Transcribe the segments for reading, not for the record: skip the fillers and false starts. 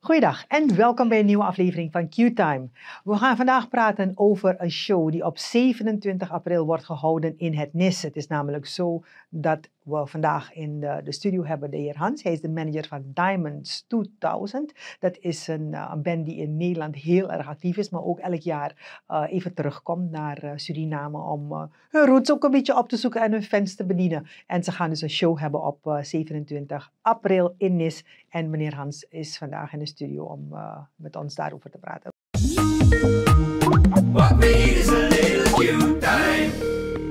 Goeiedag en welkom bij een nieuwe aflevering van Q-Time. We gaan vandaag praten over een show die op 27 april wordt gehouden in het NIS. Het is namelijk zo dat we vandaag in de studio hebben de heer Hans. Hij is de manager van Diamonds 2000. Dat is een band die in Nederland heel erg actief is, maar ook elk jaar even terugkomt naar Suriname om hun roots ook een beetje op te zoeken en hun fans te bedienen. En ze gaan dus een show hebben op 27 april in NIS. En meneer Hans is vandaag in de studio om met ons daarover te praten. What we need is a little Q-Time.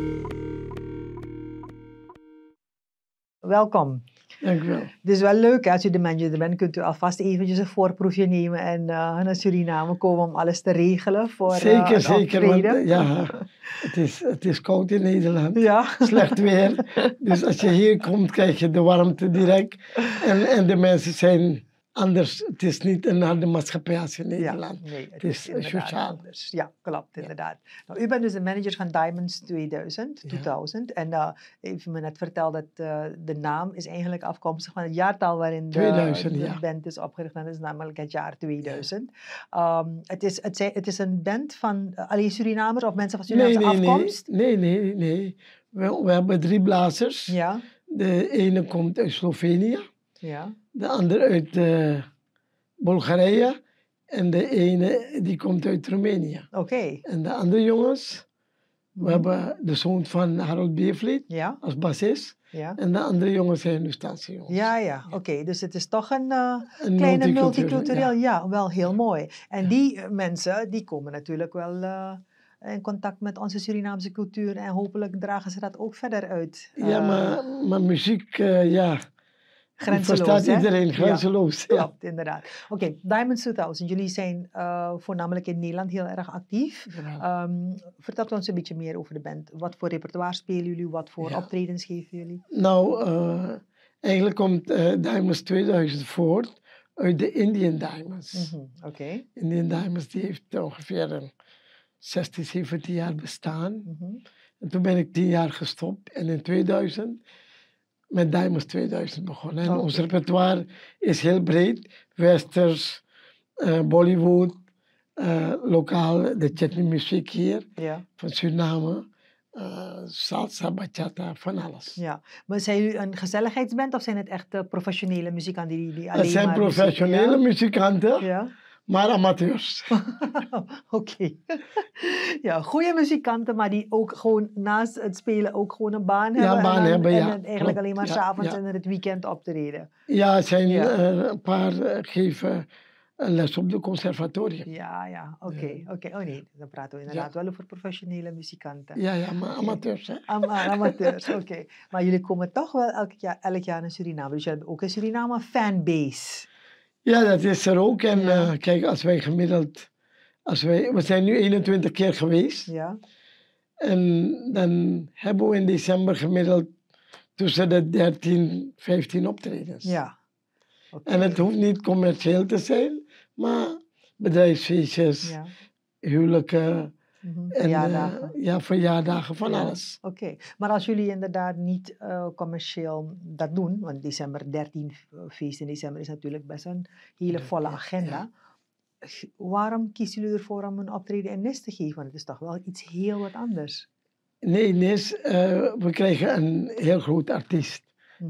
Welkom. Dank u wel. Het is wel leuk, als u de manager bent, kunt u alvast eventjes een voorproefje nemen en naar Suriname komen om alles te regelen voor zeker, het optreden. Ja, het is koud in Nederland, ja. Slecht weer. Dus als je hier komt, krijg je de warmte direct. En de mensen zijn anders. Het is niet een harde maatschappij als in Nederland. Ja, nee, het is sociaal. Anders. Ja, klopt, inderdaad. Nou, u bent dus de manager van Diamonds 2000. En even me net verteld dat de naam is eigenlijk afkomstig van het jaartal waarin de band is opgericht. Dat is namelijk het jaar 2000. Ja. Het is een band van alleen Surinamers of mensen van Surinaamse afkomst? Nee. We hebben 3 blazers. Ja. De ene komt uit Slovenië. Ja. De andere uit Bulgarije en de ene die komt uit Roemenië. Oké. En de andere jongens, we hebben de zoon van Harold Beervliet als bassist. Ja. En de andere jongens zijn Hindoestaanse jongens. Ja. Oké. Dus het is toch een kleine multicultureel. Ja, wel heel mooi. En die mensen, die komen natuurlijk wel in contact met onze Surinaamse cultuur en hopelijk dragen ze dat ook verder uit. Ja, maar muziek, grenzeloos, verstaat iedereen, grenzeloos. Ja, klopt, inderdaad. Oké, Diamonds 2000, jullie zijn voornamelijk in Nederland heel erg actief. Vertel ons een beetje meer over de band. Wat voor repertoire spelen jullie? Wat voor optredens geven jullie? Nou, eigenlijk komt Diamonds 2000 voort uit de Indian Diamonds. Oké. Indian Diamonds die heeft ongeveer 16, 17 jaar bestaan. En toen ben ik 10 jaar gestopt. En in 2000... met Diamonds 2000 begonnen. En ons repertoire is heel breed. Westers, Bollywood, lokaal de chutney muziek hier van Suriname. Salsa, bachata, van alles. Ja, maar zijn jullie een gezelligheidsband of zijn het echt professionele muzikanten die alleen het zijn professionele muzikanten, maar amateurs. Oké. Ja, goede muzikanten, maar die ook gewoon naast het spelen ook gewoon een baan hebben. En eigenlijk alleen maar 's avonds en in het weekend optreden. Ja, er zijn een paar geven les op de conservatorium. Ja, oké. Oh nee, dan praten we inderdaad wel over professionele muzikanten. Ja, maar amateurs, hè? Amateurs, oké. Maar jullie komen toch wel elk jaar naar Suriname. Dus jullie hebben ook een Suriname fanbase. Ja, dat is er ook. En kijk, als wij gemiddeld... we zijn nu 21 keer geweest. Ja. En dan hebben we in december gemiddeld tussen de 13, 15 optredens. Ja. Okay. En het hoeft niet commercieel te zijn, maar bedrijfsfeestjes, huwelijken... en verjaardagen van alles. Oké. Maar als jullie inderdaad niet commercieel dat doen, want 13 feest in december is natuurlijk best een hele volle agenda. Waarom kiezen jullie ervoor om een optreden in NIS te geven? Want het is toch wel iets heel wat anders. Nee, NIS, we krijgen een heel groot artiest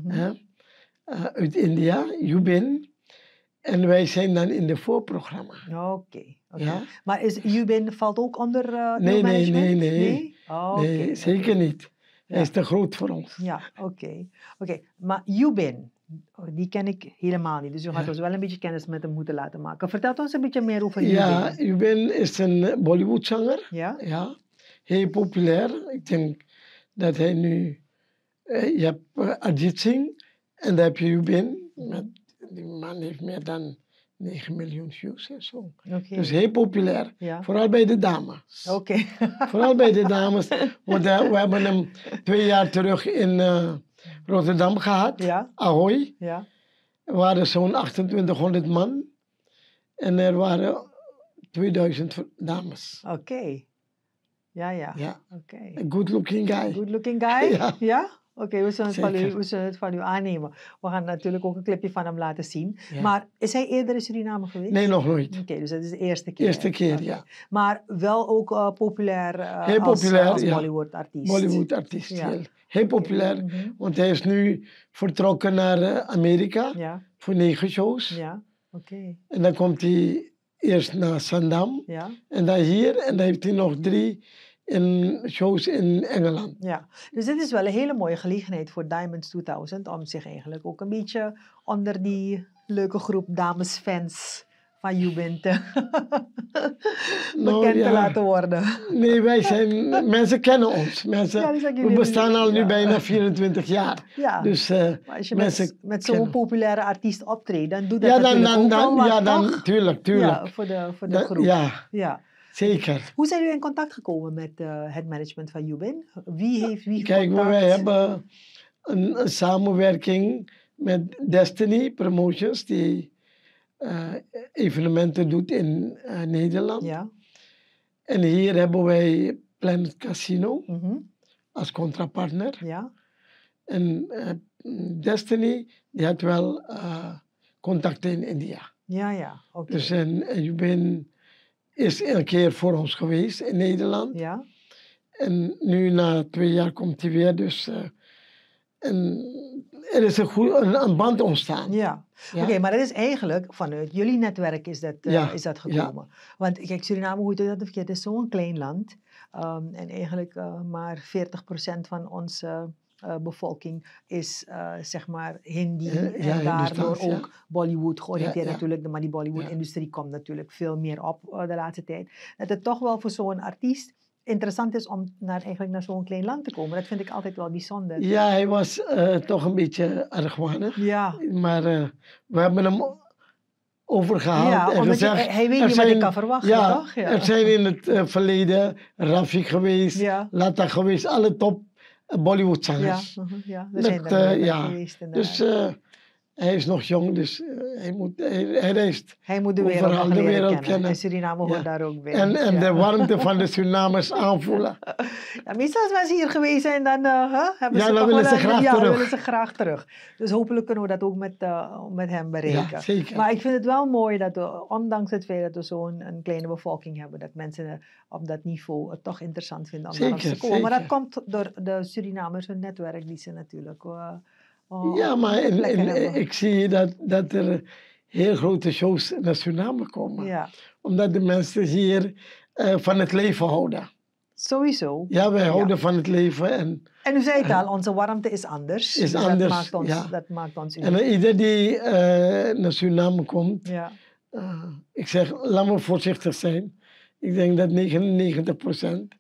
uit India, Yubin. En wij zijn dan in de voorprogramma. Oké. Ja? Maar Yubin valt ook onder management? Nee? Nee, zeker niet. Hij is te groot voor ons. Ja, oké. Maar Yubin, die ken ik helemaal niet. Dus u gaat ons wel een beetje kennis met hem moeten laten maken. Vertel ons een beetje meer over Yubin. Ja, Yubin is een Bollywood-zanger. Ja. Heel populair. Ik denk dat hij nu... je hebt Arjit Singh en dan heb je Yubin. Die man heeft meer dan 9 miljoen views en zo. Dus heel populair. Vooral bij de dames. Vooral bij de dames. Want we hebben hem 2 jaar terug in Rotterdam gehad. Ahoy. Er waren zo'n 2800 man. En er waren 2000 dames. Oké. Ja. A good looking guy. Good looking guy? Ja? Oké, we zullen het van u aannemen. We gaan natuurlijk ook een clipje van hem laten zien. Ja. Maar is hij eerder in Suriname geweest? Nee, nog nooit. Oké, dus dat is de eerste keer. Eerste keer, Okay. ja. Maar wel ook populair, heel populair als ja. Bollywood-artiest. Bollywood-artiest, Ja. heel populair. Want hij is nu vertrokken naar Amerika voor 9 shows. Ja, oké. En dan komt hij eerst naar Sandam. Ja. En dan hier. En dan heeft hij nog 3 shows in Engeland. Ja, dus dit is wel een hele mooie gelegenheid voor Diamonds 2000 om zich eigenlijk ook een beetje onder die leuke groep damesfans van Jubin bekend te laten worden. Nee, mensen kennen ons. We bestaan al nu bijna 24 jaar. Ja, dus maar als je met zo'n populaire artiest optreedt, dan doet dat natuurlijk ook wel wat, toch? Tuurlijk. Ja, voor de groep. Ja. Zeker. Hoe zijn jullie in contact gekomen met het management van Jubin? Wie heeft wie contact? Kijk, wij hebben een samenwerking met Destiny Promotions, die evenementen doet in Nederland. Ja. En hier hebben wij Planet Casino als contrapartner. Ja. En Destiny, die had wel contacten in India. Ja, oké. Dus Jubin is een keer voor ons geweest in Nederland. Ja. En nu na 2 jaar komt hij weer. Dus er is een band ontstaan. Ja. Oké, maar dat is eigenlijk vanuit jullie netwerk is dat gekomen. Want kijk, Suriname, hoe je dat verkeerd, is zo'n klein land. En eigenlijk maar 40% van onze bevolking is zeg maar Hindi en daardoor ook Bollywood georiënteerd natuurlijk. Maar die Bollywood-industrie komt natuurlijk veel meer op de laatste tijd. Dat het toch wel voor zo'n artiest interessant is om eigenlijk naar zo'n klein land te komen. Dat vind ik altijd wel bijzonder. Ja, hij was toch een beetje argwanend. Ja. Maar we hebben hem overgehaald en gezegd... Hij weet niet wat ik kan verwachten, toch? Ja. Er zijn in het verleden Rafi geweest, Lata geweest, alle top Bollywood-zangers. Ja, er zijn er geweest inderdaad. Dus hij is nog jong, dus hij reist. Hij moet de wereld kennen. En Suriname hoort daar ook bij. En de warmte van de Surinamers aanvoelen. Ja, meestal als mensen hier geweest zijn, dan hebben ze dan willen ze graag terug. willen ze graag terug. Dus hopelijk kunnen we dat ook met hem bereiken. Ja, zeker. Maar ik vind het wel mooi dat we, ondanks het feit dat we zo'n kleine bevolking hebben, dat mensen op dat niveau het toch interessant vinden om naar ons te komen. Maar dat komt door de Surinamers, hun netwerk, die ze natuurlijk... ja, maar ik zie dat er heel grote shows naar Suriname komen. Ja. Omdat de mensen hier van het leven houden. Sowieso. Ja, wij houden van het leven. En u zei het al, onze warmte is anders. Is dus anders, dat maakt ons uniek. En ieder die naar Suriname komt, ik zeg, laat me voorzichtig zijn. Ik denk dat 99%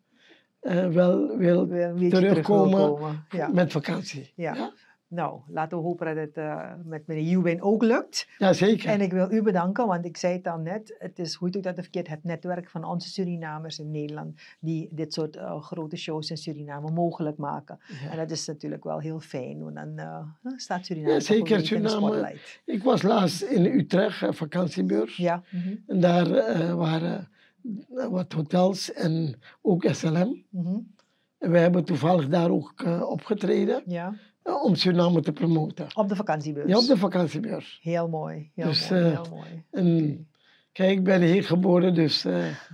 wel wil terugkomen met vakantie. Ja. Nou, laten we hopen dat het met meneer Jubin ook lukt. Ja, zeker. En ik wil u bedanken, want ik zei het al net, het is, hoe doe ik dat verkeerd, het netwerk van onze Surinamers in Nederland, die dit soort grote shows in Suriname mogelijk maken. Ja. En dat is natuurlijk wel heel fijn, want dan staat Suriname zeker, in de spotlight. Ik was laatst in Utrecht, vakantiebeurs. Ja. En daar waren wat hotels en ook SLM. En we hebben toevallig daar ook opgetreden. Ja. Om Suriname te promoten. Op de vakantiebeurs? Ja, op de vakantiebeurs. Heel mooi. Heel mooi. En, kijk, ik ben hier geboren, dus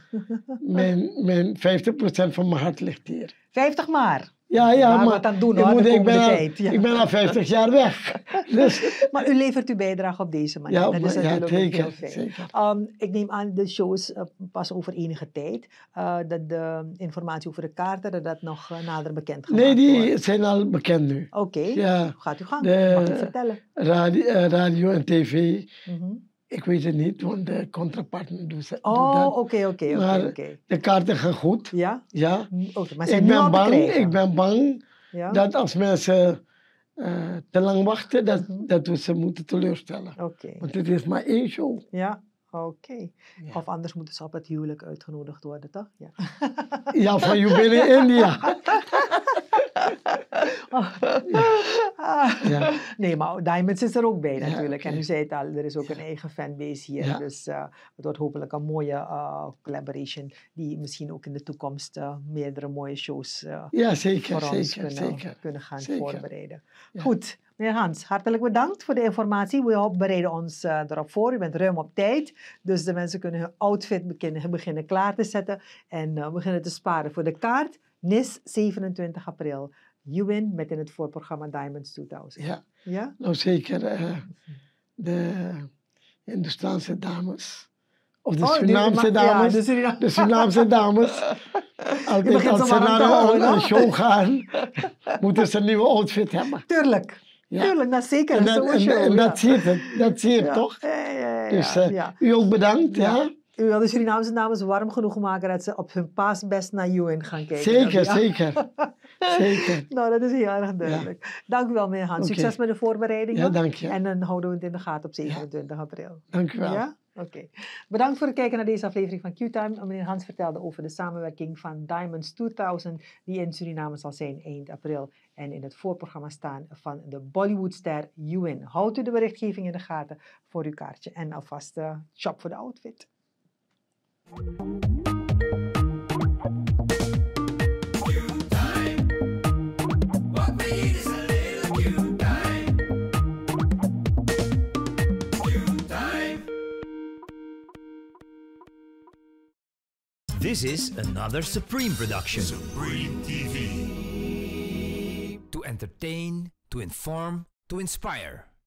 mijn 50% van mijn hart ligt hier. 50 maar? Ja, maar wat aan doen, hoor, ik ben al 50 jaar weg. Dus. Maar u levert uw bijdrage op deze manier. Ja, dat is natuurlijk heel fijn. Zeker. Ik neem aan, de shows pas over enige tijd. Dat de informatie over de kaarten, dat nog nader bekend gemaakt wordt. Nee, die zijn al bekend nu. Oké, gaat u gang. Mag u vertellen. Radio en tv. Ik weet het niet, want de contrapartner doet dat. Oké. Maar de kaarten gaan goed. Ja? Ja. Maar ik ben bang dat als mensen te lang wachten, dat we ze moeten teleurstellen. Want het is maar 1 show. Ja. Oké. Of anders moeten ze op het huwelijk uitgenodigd worden, toch? Ja, ja, van Jubin in India. Ja. Nee, maar Diamonds is er ook bij natuurlijk. Okay. En u zei het al, er is ook een eigen fanbase hier. Dus het wordt hopelijk een mooie collaboration die misschien ook in de toekomst meerdere mooie shows voor ons kunnen gaan voorbereiden. Ja. Goed, meneer Hans, hartelijk bedankt voor de informatie. We bereiden ons erop voor. U bent ruim op tijd. Dus de mensen kunnen hun outfit beginnen klaar te zetten en beginnen te sparen voor de kaart. NIS 27 april. You win met in het voorprogramma Diamonds 2000. Ja, ja? Nou zeker de Hindoestaanse dames. Of de Surinaamse dames. Ja, de Surinaamse dames. Altijd als ze naar een show gaan, moeten ze een nieuwe outfit hebben. Tuurlijk. Ja. Tuurlijk, dat zeker. En dat zie je toch? Dus u ook bedankt. Ja. U wil de Surinaamse dames warm genoeg maken dat ze op hun paasbest naar UN gaan kijken. Zeker, zeker. Zeker. Nou, dat is heel erg duidelijk. Ja. Dank u wel, meneer Hans. Succes met de voorbereidingen. Ja, dank je. En dan houden we het in de gaten op 27 april. Dank u wel. Ja? Oké. Bedankt voor het kijken naar deze aflevering van Q-Time. Meneer Hans vertelde over de samenwerking van Diamonds 2000, die in Suriname zal zijn eind april. En in het voorprogramma staan van de Bollywoodster UN. Houdt u de berichtgeving in de gaten voor uw kaartje. En alvast shop voor de outfit. This is another Supreme production. Supreme TV. To entertain, to inform, to inspire.